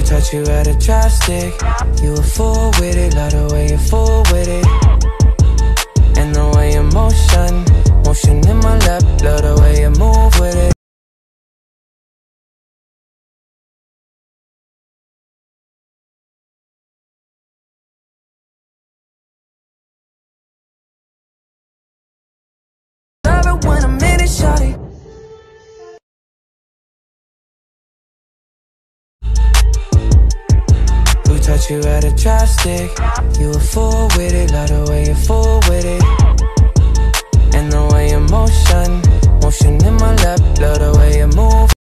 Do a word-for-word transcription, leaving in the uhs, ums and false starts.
Touch you at a chopstick. You a fool with it, love the way you fool with it. And the way you motion, motion in my lap, love the way you move with it. Love it when I'm in it, shawty. Touch you at a chopstick. You a fool with it, love the way you fool with it. And the way you motion, motion in my lap, love the way you move.